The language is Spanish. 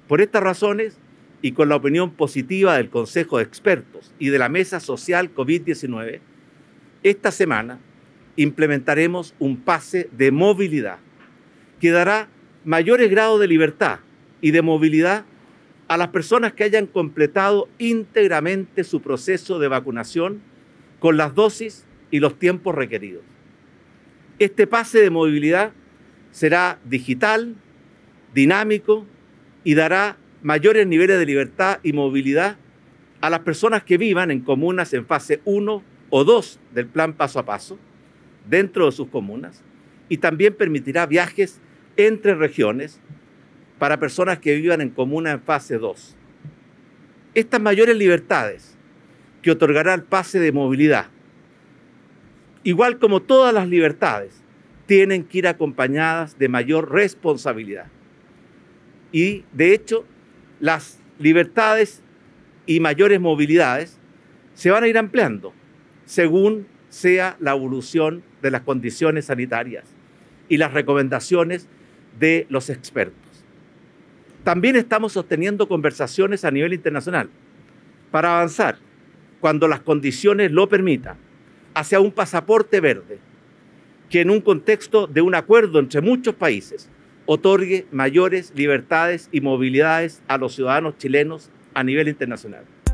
Por estas razones, y con la opinión positiva del Consejo de Expertos y de la Mesa Social COVID-19, esta semana implementaremos un pase de movilidad que dará mayores grados de libertad y de movilidad a las personas que hayan completado íntegramente su proceso de vacunación con las dosis y los tiempos requeridos. Este pase de movilidad será digital, dinámico y dará mayores niveles de libertad y movilidad a las personas que vivan en comunas en fase 1 o 2 del plan paso a paso dentro de sus comunas, y también permitirá viajes entre regiones para personas que vivan en comunas en fase 2. Estas mayores libertades que otorgará el pase de movilidad, igual como todas las libertades, tienen que ir acompañadas de mayor responsabilidad. Y, de hecho, las libertades y mayores movilidades se van a ir ampliando según sea la evolución de las condiciones sanitarias y las recomendaciones de los expertos. También estamos sosteniendo conversaciones a nivel internacional para avanzar, cuando las condiciones lo permitan, hacia un pasaporte verde que, en un contexto de un acuerdo entre muchos países, otorgue mayores libertades y movilidades a los ciudadanos chilenos a nivel internacional.